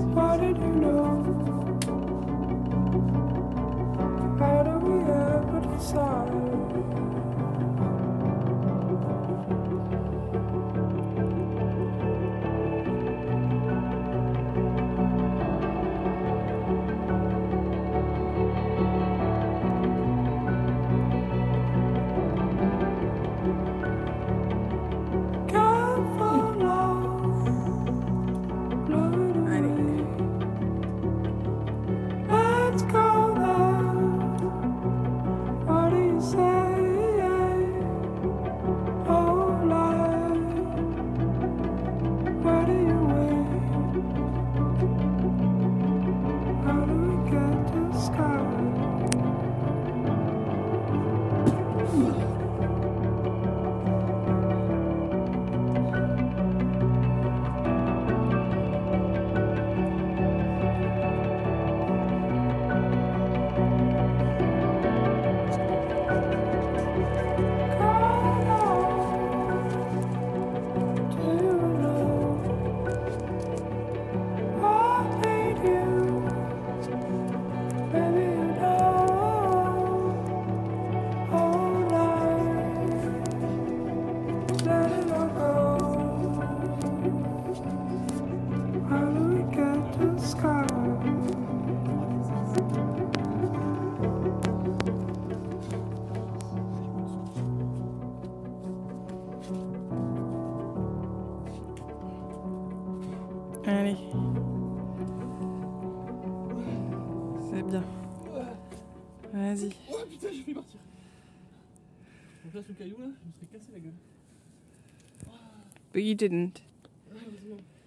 What did you know? How do we ever decide? Let's go there. What do you say? Oh, life. Where do you wait? How do we get to the sky? Allez, c'est bien. Vas-y. Oh putain, j'ai failli partir. Donc là, ce caillou là, je me serais cassé la gueule. But you didn't. Heureusement.